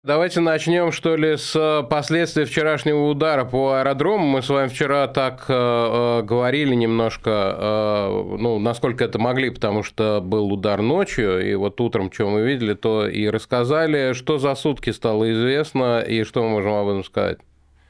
Давайте начнем, что ли, с последствий вчерашнего удара по аэродрому. Мы с вами вчера так говорили немножко, ну, насколько это могли, потому что был удар ночью, и вот утром, что мы видели, то и рассказали, что за сутки стало известно, и что мы можем об этом сказать.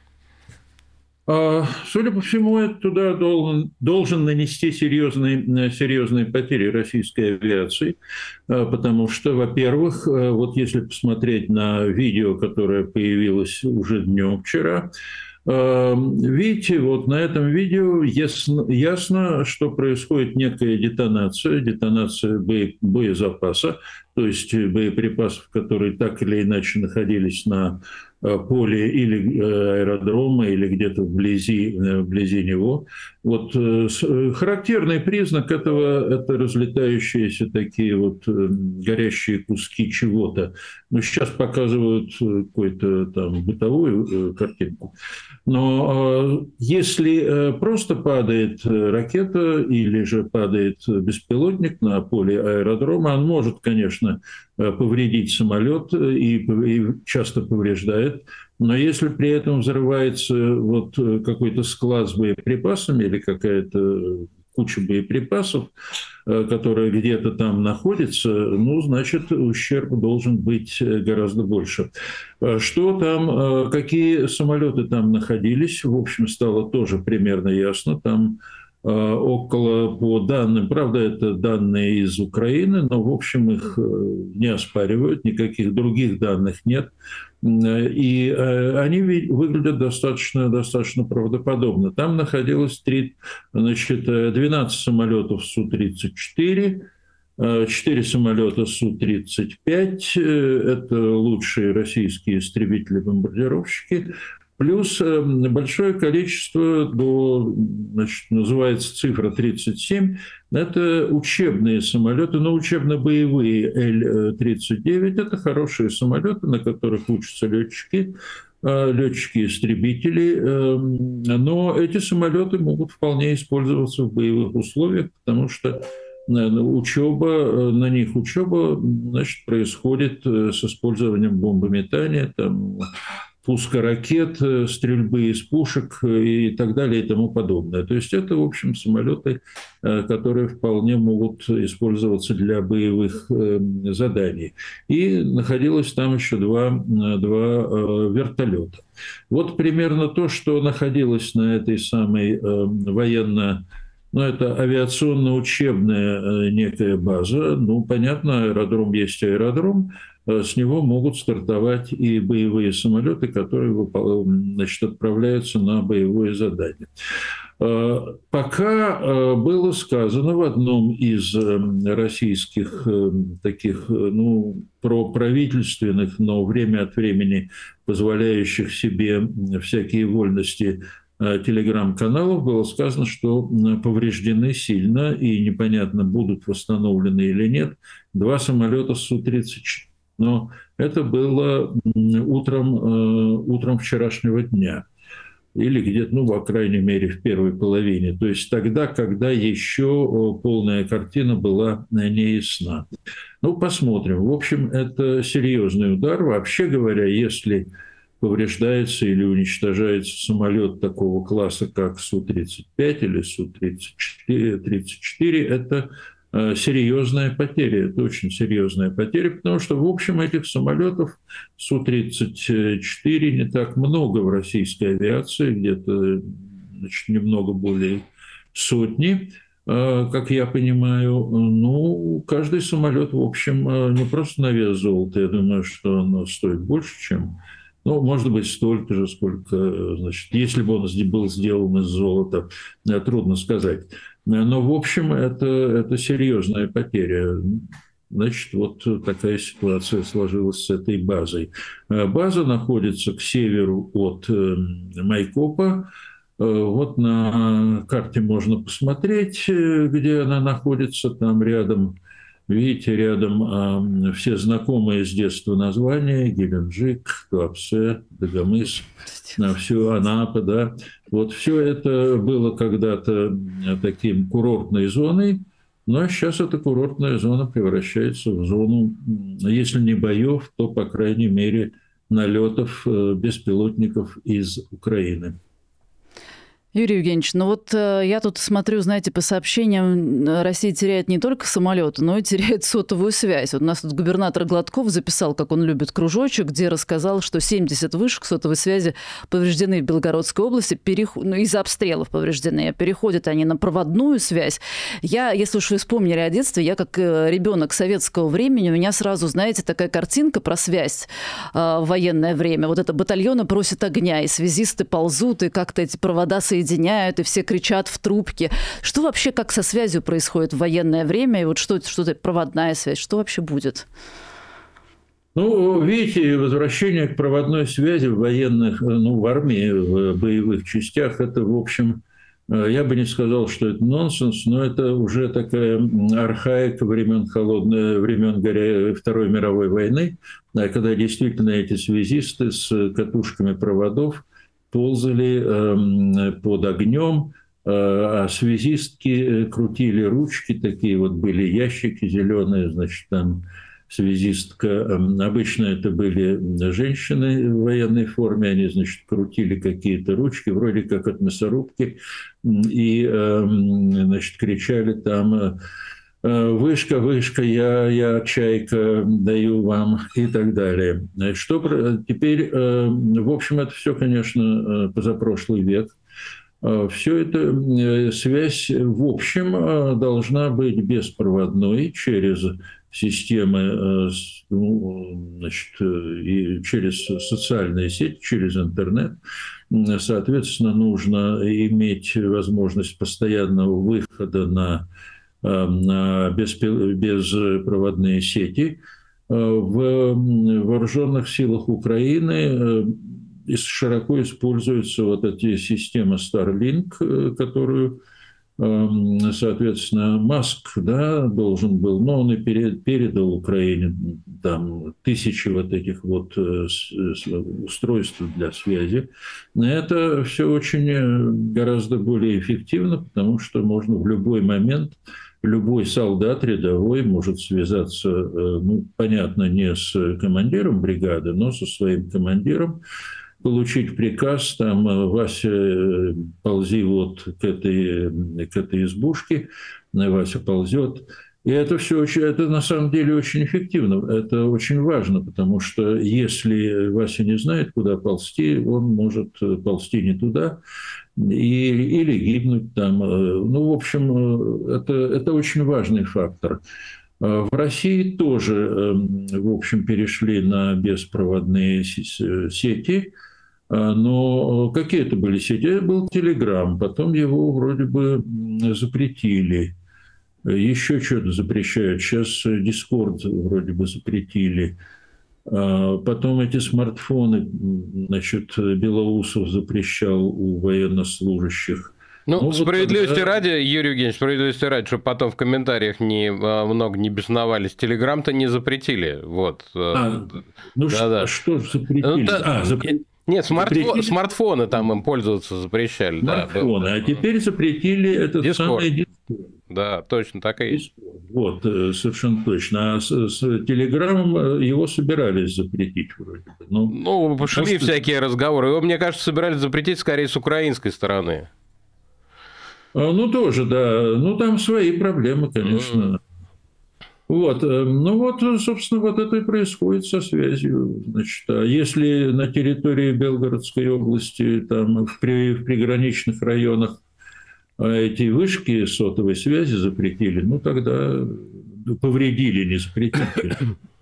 Судя по всему, этот удар должен нанести серьезные потери российской авиации, потому что, во-первых, вот если посмотреть на видео, которое появилось уже днем вчера, видите, вот на этом видео ясно, что происходит некая детонация боезапаса, то есть боеприпасов, которые так или иначе находились на поле или аэродрома, или где-то вблизи него. Вот характерный признак этого – это разлетающиеся такие вот горящие куски чего-то. Ну, сейчас показывают какую-то там бытовую картинку. Но если просто падает ракета или же падает беспилотник на поле аэродрома, он может, конечно, повредить самолет и часто повреждает. Но если при этом взрывается вот какой-то склад с боеприпасами или какая-то куча боеприпасов, которая где-то там находится, ну, значит, ущерб должен быть гораздо больше. Что там, какие самолеты там находились, в общем, стало тоже примерно ясно. Там около, по данным, правда, это данные из Украины, но, в общем, их не оспаривают, никаких других данных нет. И они выглядят достаточно правдоподобно. Там находилось 12 самолетов Су-34, 4 самолета Су-35, это лучшие российские истребители-бомбардировщики, плюс большое количество, значит, называется цифра 37, это учебные самолеты, но учебно-боевые Л-39, это хорошие самолеты, на которых учатся летчики, летчики-истребители, но эти самолеты могут вполне использоваться в боевых условиях, потому что учеба, на них учеба, значит, происходит с использованием бомбометания, там, пуска ракет, стрельбы из пушек и так далее и тому подобное. То есть это, в общем, самолеты, которые вполне могут использоваться для боевых заданий. И находилось там еще два вертолета. Вот примерно то, что находилось на этой самой ну, это авиационно-учебная некая база. Ну, понятно, аэродром есть аэродром. С него могут стартовать и боевые самолеты, которые, значит, отправляются на боевое задание. Пока было сказано в одном из российских таких, ну, проправительственных, но время от времени позволяющих себе всякие вольности телеграм-каналов, было сказано, что повреждены сильно и непонятно, будут восстановлены или нет два самолета Су-34. Но это было утром вчерашнего дня. Или где-то, ну, по крайней мере, в первой половине. То есть тогда, когда еще полная картина была не ясна. Ну, посмотрим. В общем, это серьезный удар. Вообще говоря, если повреждается или уничтожается самолет такого класса, как Су-35 или Су-34, это серьезная потеря, это очень серьезная потеря, потому что, в общем, этих самолетов Су-34 не так много в российской авиации, где-то, значит, немного более сотни, как я понимаю. Ну, каждый самолет, в общем, не просто на вес золота, я думаю, что он стоит больше, чем, ну, может быть, столько же, сколько, значит, если бы он был сделан из золота, трудно сказать. Но, в общем, это серьезная потеря. Значит, вот такая ситуация сложилась с этой базой. База находится к северу от Майкопа. Вот на карте можно посмотреть, где она находится. Там рядом, видите, рядом все знакомые с детства названия: Геленджик, Туапсе, Дагомыс, все Анапа, да. Вот все это было когда-то таким курортной зоной, но сейчас эта курортная зона превращается в зону, если не боев, то, по крайней мере, налетов беспилотников из Украины. Юрий Евгеньевич, ну вот я тут смотрю, знаете, по сообщениям, Россия теряет не только самолеты, но и теряет сотовую связь. Вот у нас тут губернатор Гладков записал, как он любит кружочек, где рассказал, что 70 вышек сотовой связи повреждены в Белгородской области, из-за обстрелов повреждены. Переходят они на проводную связь. Если уж вы вспомнили о детстве, я как ребенок советского времени, у меня сразу, знаете, такая картинка про связь в военное время. Вот это батальоны просят огня, и связисты ползут, и как-то эти провода соединяют, и все кричат в трубке. Что вообще, как со связью происходит в военное время? И вот что-то проводная связь, что вообще будет? Ну, видите, возвращение к проводной связи в военных, в армии, в боевых частях, это, в общем, я бы не сказал, что это нонсенс, но это уже такая архаика времен Второй мировой войны, когда действительно эти связисты с катушками проводов ползали под огнем, а связистки крутили ручки, такие вот были ящики зеленые, значит, там связистка. Обычно это были женщины в военной форме, они, значит, крутили какие-то ручки, вроде как от мясорубки, и, значит, кричали там: «Вышка, вышка, я чайка, даю вам», и так далее. Что теперь, в общем, это все, конечно, позапрошлый век. Все это связь, в общем, должна быть беспроводной через системы, значит, и через социальные сети, через интернет. Соответственно, нужно иметь возможность постоянного выхода на беспроводные сети. В вооруженных силах Украины широко используются вот эти системы Starlink, которую, соответственно, Маск, да, должен был, но он и передал Украине там тысячи вот этих вот устройств для связи. Это все очень гораздо более эффективно, потому что можно в любой момент, любой солдат рядовой может связаться, понятно, не с командиром бригады, но со своим командиром, получить приказ, там: «Вася, ползи вот к этой избушке», Вася ползет. И это все это на самом деле очень эффективно, это очень важно, потому что если Вася не знает, куда ползти, он может ползти не туда или гибнуть там. В общем, это очень важный фактор. В России тоже, в общем, перешли на беспроводные сети. Но какие это были сети? Был Telegram, потом его вроде бы запретили. Еще что-то запрещают. Сейчас Discord вроде бы запретили. Потом эти смартфоны, значит, Белоусов запрещал у военнослужащих. Справедливости ради, Юрий Евгеньевич, справедливости ради, чтобы потом в комментариях много не бесновались, Телеграм-то не запретили. Вот. Что запретили? Нет, смартфоны там им пользоваться запрещали. Смартфоны, да, а теперь запретили этот Discord. самый Discord. Да, точно так и есть. Вот, совершенно точно. А с Телеграмом его собирались запретить вроде бы. Пошли всякие разговоры. Его, мне кажется, собирались запретить скорее с украинской стороны. Тоже, да. Там свои проблемы, конечно. Вот. Собственно, вот это и происходит со связью. Значит, а если на территории Белгородской области, там, в приграничных районах эти вышки сотовой связи запретили, тогда повредили, не запретили.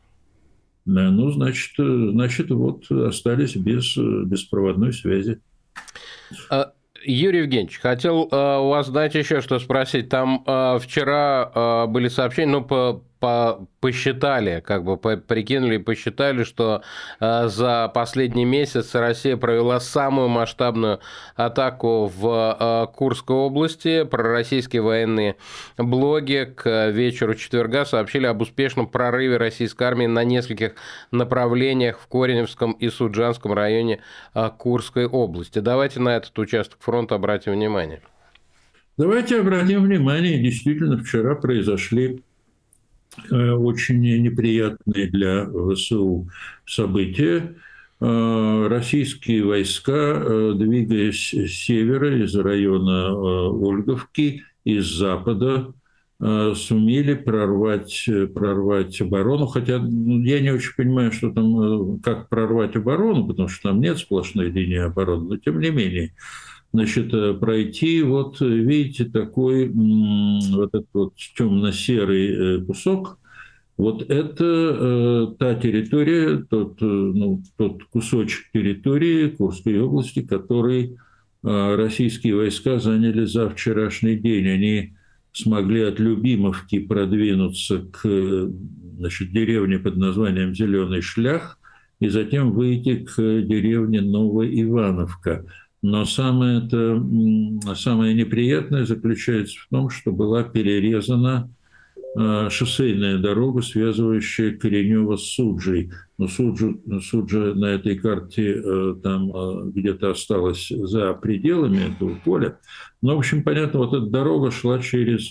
Значит, вот остались без беспроводной связи. Юрий Евгеньевич, хотел у вас, знаете, еще что спросить. Там вчера были сообщения, посчитали, прикинули и посчитали, что за последний месяц Россия провела самую масштабную атаку в Курской области. Пророссийские военные блоги к вечеру четверга сообщили об успешном прорыве российской армии на нескольких направлениях в Кореневском и Суджанском районе Курской области. Давайте на этот участок фронта обратим внимание. Давайте обратим внимание. Действительно, вчера произошли очень неприятные для ВСУ события. российские войска, двигаясь с севера, из района Ольговки, из запада, сумели прорвать оборону, хотя я не очень понимаю, что там, как прорвать оборону, потому что там нет сплошной линии обороны, но тем не менее. Значит, пройти, вот видите, такой вот этот вот темно-серый кусок, вот это та территория, тот кусочек территории Курской области, который российские войска заняли за вчерашний день. Они смогли от Любимовки продвинуться к, значит, деревне под названием Зеленый Шлях и затем выйти к деревне Новоивановка. Но самое неприятное заключается в том, что была перерезана шоссейная дорога, связывающая Коренево с Суджей. Но Суджа на этой карте там где-то осталась за пределами этого поля. Но, в общем, понятно, вот эта дорога шла через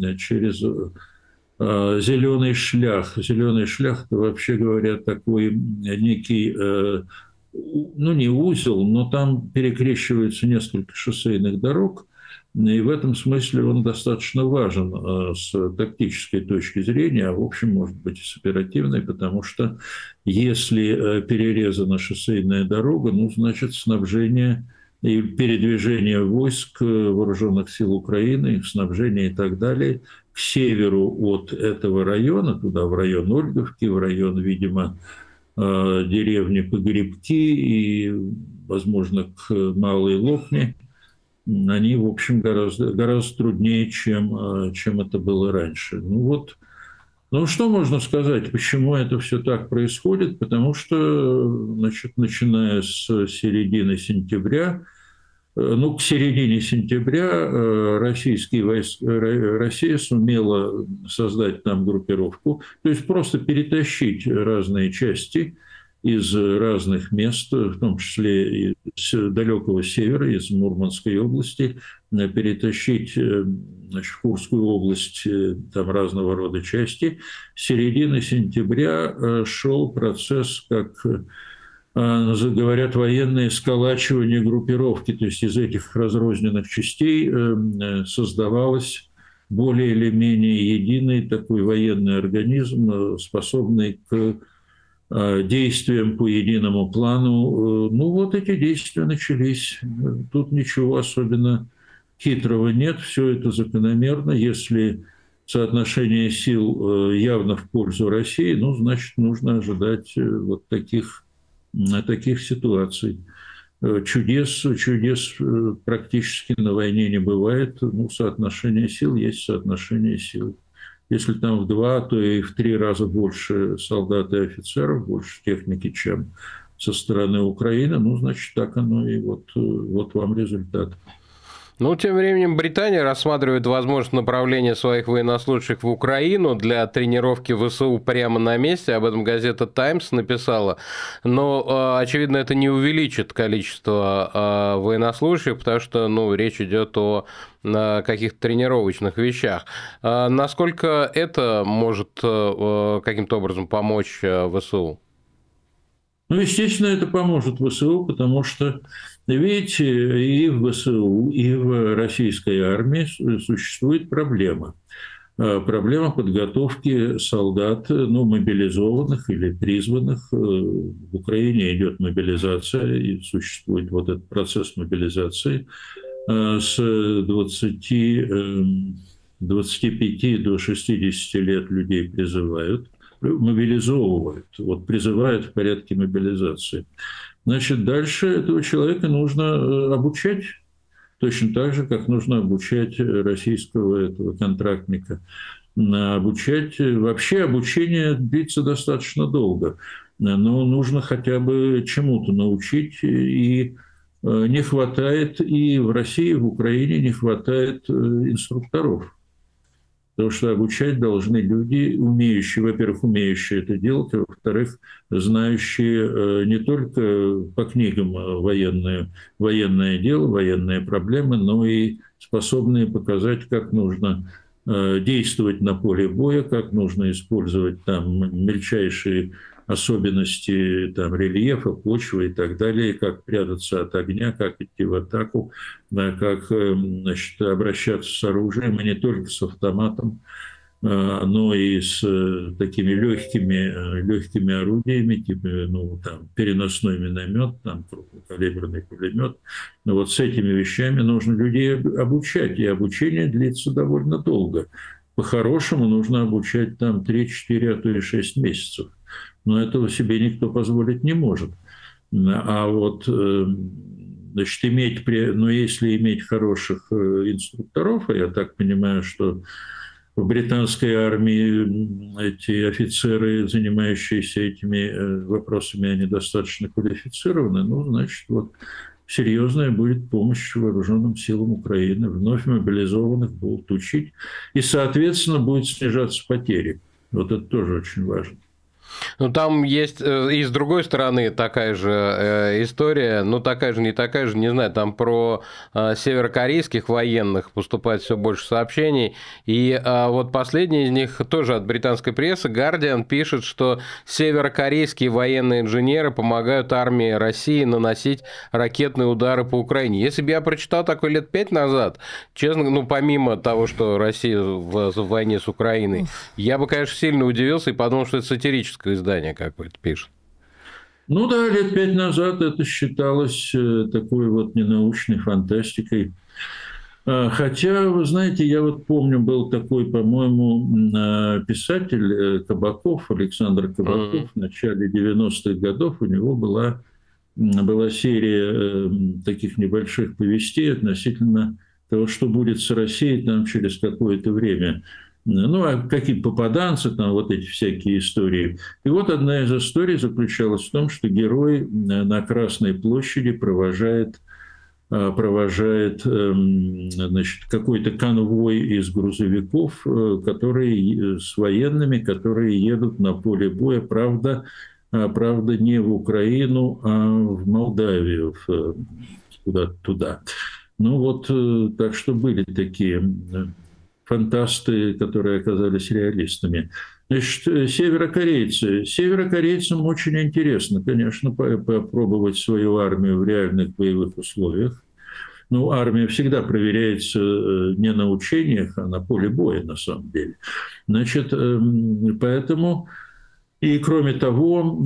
Зеленый Шлях. Зеленый Шлях – это, вообще говоря, такой некий, ну, не узел, но там перекрещиваются несколько шоссейных дорог. И в этом смысле он достаточно важен с тактической точки зрения, а в общем, может быть, и с оперативной, потому что если перерезана шоссейная дорога, ну, значит, снабжение и передвижение войск вооруженных сил Украины, их снабжение и так далее к северу от этого района, туда в район Ольговки, в район, видимо, деревни Погребки и, возможно, к Малой Лопне, они, в общем, гораздо труднее, чем это было раньше. Ну что можно сказать, почему это все так происходит? Потому что, значит, начиная с середины сентября, к середине сентября Россия сумела создать там группировку, то есть просто перетащить разные части из разных мест, в том числе из далекого севера, из Мурманской области, перетащить, значит, в Курскую область там разного рода части. С середины сентября шел процесс, как говорят военные, сколачивание группировки, то есть из этих разрозненных частей создавалось более или менее единый такой военный организм, способный к действиям по единому плану. Ну вот эти действия начались. Тут ничего особенно хитрого нет, все это закономерно. Если соотношение сил явно в пользу России, ну, значит, нужно ожидать вот таких ситуаций. Чудес практически на войне не бывает. Ну, соотношение сил есть соотношение сил. Если там в 2, то и в 3 раза больше солдат и офицеров, больше техники, чем со стороны Украины, ну, значит, так оно и вот вам результат. Ну, тем временем Британия рассматривает возможность направления своих военнослужащих в Украину для тренировки ВСУ прямо на месте. Об этом газета «Таймс» написала. Но, очевидно, это не увеличит количество военнослужащих, потому что, ну, речь идет о каких-то тренировочных вещах. Насколько это может каким-то образом помочь ВСУ? Ну, естественно, это поможет ВСУ, потому что, видите, и в ВСУ, и в российской армии существует проблема. Проблема подготовки солдат, ну, мобилизованных или призванных. В Украине идет мобилизация, и существует вот этот процесс мобилизации. С 25 до 60 лет людей призывают, мобилизовывают, вот призывают в порядке мобилизации. Значит, дальше этого человека нужно обучать, точно так же, как нужно обучать российского этого контрактника. Вообще обучение длится достаточно долго, но нужно хотя бы чему-то научить, и не хватает, и в России, и в Украине не хватает инструкторов. Потому что обучать должны люди, умеющие, во-первых, умеющие это делать, а во-вторых, знающие не только по книгам военное дело, военные проблемы, но и способные показать, как нужно действовать на поле боя, как нужно использовать там мельчайшие особенности там, рельефа, почвы и так далее, как прятаться от огня, как идти в атаку, да, как значит, обращаться с оружием, и не только с автоматом, но и с такими легкими орудиями, типа ну, там, переносной миномет, там, крупнокалиберный пулемет. Но вот с этими вещами нужно людей обучать, и обучение длится довольно долго. По-хорошему нужно обучать там 3, 4, а то и 6 месяцев. Но этого себе никто позволить не может. А вот значит, если иметь хороших инструкторов, а я так понимаю, что в британской армии эти офицеры, занимающиеся этими вопросами, они достаточно квалифицированы, ну, значит, вот серьезная будет помощь вооруженным силам Украины, вновь мобилизованных будут учить, и, соответственно, будут снижаться потери. Вот это тоже очень важно. Ну, там есть и с другой стороны такая же история, ну, такая же, не знаю, там про северокорейских военных поступает все больше сообщений, и вот последний из них тоже от британской прессы, Guardian, пишет, что северокорейские военные инженеры помогают армии России наносить ракетные удары по Украине. Если бы я прочитал такое лет 5 назад, честно, ну, помимо того, что Россия в войне с Украиной, я бы, конечно, сильно удивился и подумал, что это сатирическое издание какое-то пишет. Ну да, лет 5 назад это считалось такой вот ненаучной фантастикой. Хотя, вы знаете, я вот помню, был такой, по-моему, писатель Кабаков, Александр Кабаков, в начале 90-х годов у него была серия таких небольших повестей относительно того, что будет с Россией там через какое-то время. Ну, а какие попаданцы, там вот эти всякие истории. И вот одна из историй заключалась в том, что герой на Красной площади провожает значит, какой-то конвой из грузовиков, с военными, которые едут на поле боя, правда, не в Украину, а в Молдавию, куда-то туда. Ну вот, так что были такие фантасты, которые оказались реалистами. Значит, северокорейцы. Северокорейцам очень интересно, конечно, попробовать свою армию в реальных боевых условиях. Ну, армия всегда проверяется не на учениях, а на поле боя, на самом деле. Значит, поэтому... И кроме того,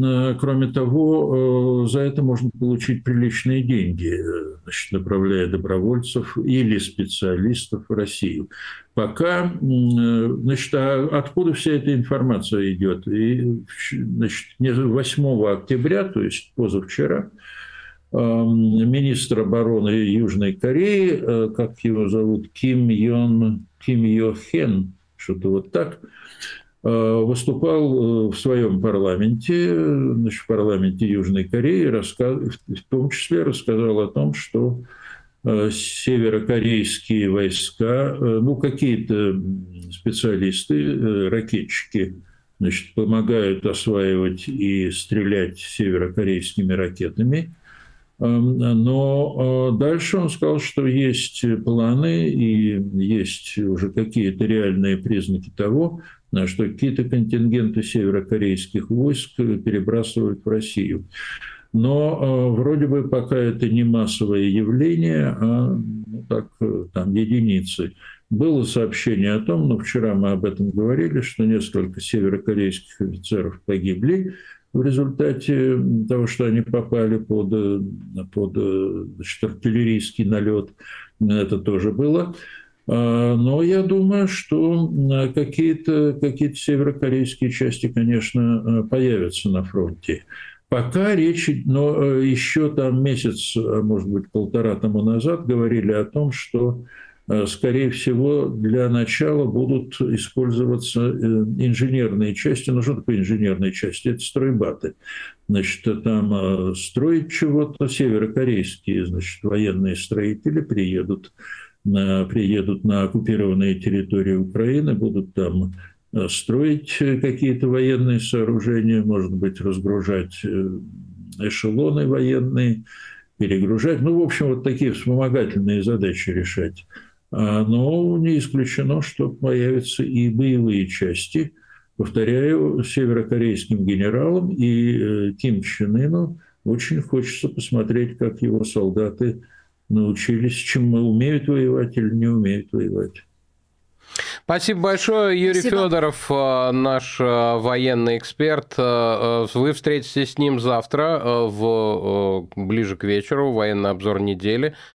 за это можно получить приличные деньги, значит, направляя добровольцев или специалистов в Россию. Пока, значит, откуда вся эта информация идет? И, значит, 8 октября, то есть позавчера, министр обороны Южной Кореи, как его зовут, Ким Йо Хен, что-то вот так, выступал в своем парламенте, значит, в парламенте Южной Кореи, в том числе рассказал о том, что северокорейские войска, ну, какие-то специалисты, ракетчики, значит, помогают осваивать и стрелять северокорейскими ракетами. Но дальше он сказал, что есть планы и есть уже какие-то реальные признаки того, что какие-то контингенты северокорейских войск перебрасывают в Россию. Но вроде бы пока это не массовое явление, а так, там, единицы. Было сообщение о том, но вчера мы об этом говорили, что несколько северокорейских офицеров погибли в результате того, что они попали под значит, артиллерийский налет. Это тоже было. Но я думаю, что какие-то северокорейские части, конечно, появятся на фронте. Пока но еще там месяц, может быть, полтора тому назад говорили о том, что, скорее всего, для начала будут использоваться инженерные части. Ну, что такое инженерные части? Это стройбаты. Значит, там строить чего-то северокорейские, значит, военные строители приедут на оккупированные территории Украины, будут там строить какие-то военные сооружения, может быть, разгружать эшелоны военные, перегружать. Ну, в общем, вот такие вспомогательные задачи решать. Но не исключено, что появятся и боевые части. повторяю, северокорейским генералам, и Ким Чен Ыну очень хочется посмотреть, как его солдаты научились, чему умеют воевать или не умеют воевать. Спасибо большое. Юрий Спасибо. Федоров, наш военный эксперт. Вы встретитесь с ним завтра, ближе к вечеру, военный обзор недели.